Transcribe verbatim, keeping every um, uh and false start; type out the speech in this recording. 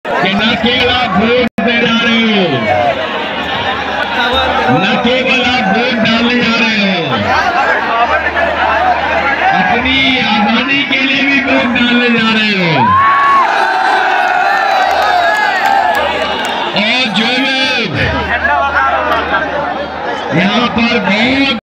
कि न केवल आप वोट दे जा रहे हो, न केवल आप वोट डालने जा रहे हो, अपनी आजादी के लिए भी वोट डालने जा रहे हो। और जो लोग यहाँ पर बहुत